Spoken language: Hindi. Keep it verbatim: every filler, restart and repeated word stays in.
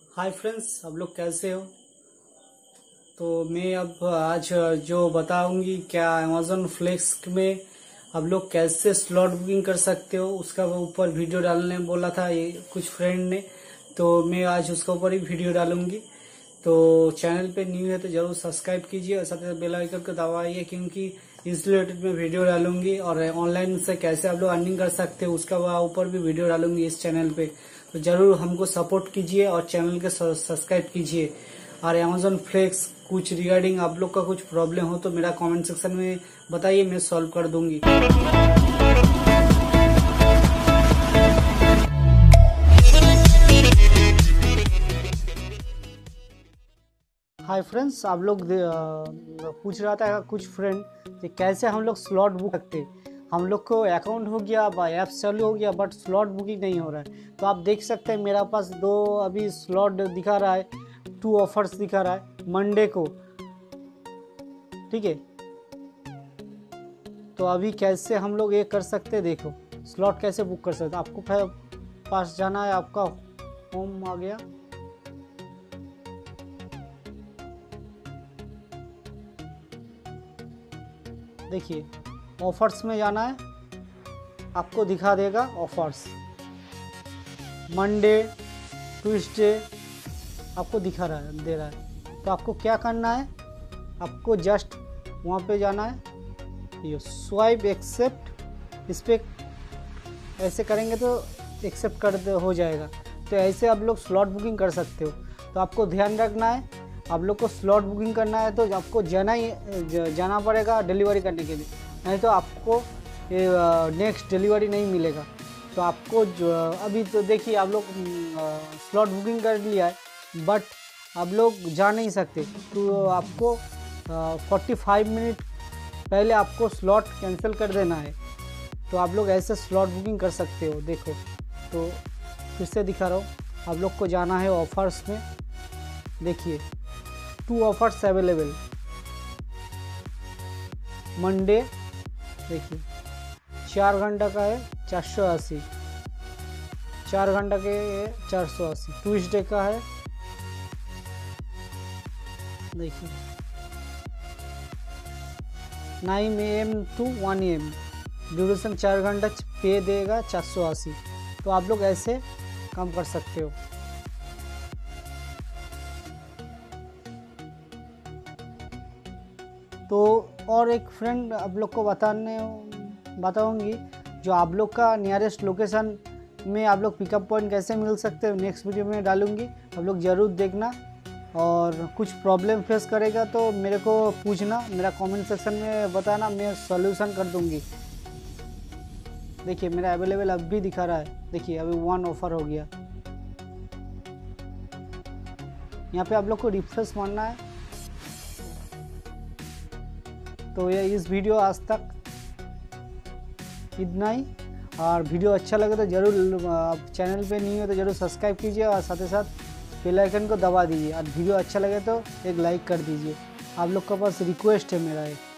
हाय फ्रेंड्स, आप लोग कैसे हो। तो मैं अब आज जो बताऊंगी क्या अमेजोन फ्लेक्स में आप लोग कैसे स्लॉट बुकिंग कर सकते हो, उसका ऊपर वीडियो डालने बोला था ये कुछ फ्रेंड ने। तो मैं आज उसके ऊपर ही वीडियो डालूंगी। तो चैनल पे न्यू है तो जरूर सब्सक्राइब कीजिए और साथ साथ बेल आइकन को दबाइए, क्योंकि इस रिलेटेड में वीडियो डालूंगी। और ऑनलाइन से कैसे आप लोग अर्निंग कर सकते हो उसका ऊपर भी वीडियो डालूंगी इस चैनल पे। तो जरूर हमको सपोर्ट कीजिए और चैनल के सब्सक्राइब कीजिए। और अमेजोन फ्लेक्स कुछ रिगार्डिंग आप लोग का कुछ प्रॉब्लम हो तो मेरा कमेंट सेक्शन में बताइए, मैं सॉल्व कर दूंगी। हाय फ्रेंड्स, आप लोग पूछ रहा था कुछ फ्रेंड कि कैसे हम लोग स्लॉट बुक करते। हम लोग को अकाउंट हो गया, ऐप चालू हो गया, बट स्लॉट बुकिंग नहीं हो रहा है। तो आप देख सकते हैं मेरा पास दो अभी स्लॉट दिखा रहा है, टू ऑफर्स दिखा रहा है मंडे को, ठीक है। तो अभी कैसे हम लोग ये कर सकते हैं, देखो स्लॉट कैसे बुक कर सकते हैं। आपको पास जाना है, आपका होम आ गया, देखिए ऑफर्स में जाना है, आपको दिखा देगा ऑफर्स मंडे ट्यूसडे आपको दिखा रहा है, दे रहा है। तो आपको क्या करना है, आपको जस्ट वहाँ पे जाना है, ये स्वाइप एक्सेप्ट, इस पर ऐसे करेंगे तो एक्सेप्ट कर हो जाएगा। तो ऐसे आप लोग स्लॉट बुकिंग कर सकते हो। तो आपको ध्यान रखना है, आप लोग को स्लॉट बुकिंग करना है तो आपको जाना ही जाना पड़ेगा डिलीवरी करने के लिए, नहीं तो आपको नेक्स्ट डिलीवरी नहीं मिलेगा। तो आपको जो अभी तो देखिए आप लोग स्लॉट बुकिंग कर लिया है, बट आप लोग जा नहीं सकते। तो आपको पैंतालीस मिनट पहले आपको स्लॉट कैंसिल कर देना है। तो आप लोग ऐसे स्लॉट बुकिंग कर सकते हो। देखो तो फिर से दिखा रहा हूँ, आप लोग को जाना है ऑफर्स में, देखिए टू ऑफर्स अवेलेबल मंडे, देखिए चार घंटा का है चार सौ अस्सी, चार घंटा के चार सौ अस्सी। ट्यूसडे का है, देखिए nine AM to one AM ए एम, ड्यूरेशन चार घंटा, पे देगा चार सौ अस्सी। तो आप लोग ऐसे काम कर सकते हो। तो और एक फ्रेंड आप लोग को बताने बताऊंगी, जो आप लोग का नियरेस्ट लोकेशन में आप लोग पिकअप पॉइंट कैसे मिल सकते हो, नेक्स्ट वीडियो में डालूंगी, आप लोग ज़रूर देखना। और कुछ प्रॉब्लम फेस करेगा तो मेरे को पूछना, मेरा कमेंट सेक्शन में बताना, मैं सॉल्यूशन कर दूंगी। देखिए मेरा अवेलेबल अब भी दिखा रहा है, देखिए अभी वन ऑफर हो गया। यहाँ पे आप लोग को रिफ्रेश मारना है। तो ये इस वीडियो आज तक इतना ही। और वीडियो अच्छा लगे तो ज़रूर, आप चैनल पे नहीं हो तो ज़रूर सब्सक्राइब कीजिए और साथ ही साथ बेल आइकन को दबा दीजिए। और वीडियो अच्छा लगे तो एक लाइक कर दीजिए। आप लोग के पास रिक्वेस्ट है मेरा एक।